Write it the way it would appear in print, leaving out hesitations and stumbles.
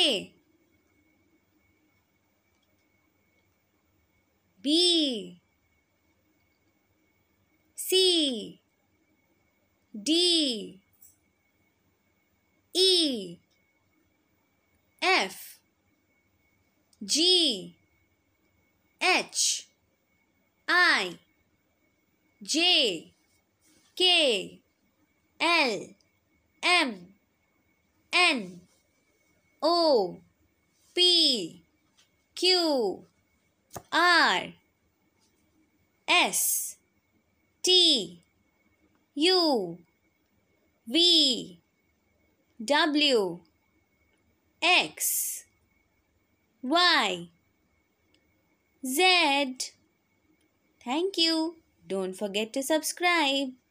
A, B, C, D, E, F, G, H, I, J, K, L, M, N, O, P, Q, R, S, T, U, V, W, X, Y, Z. Thank you. Don't forget to subscribe.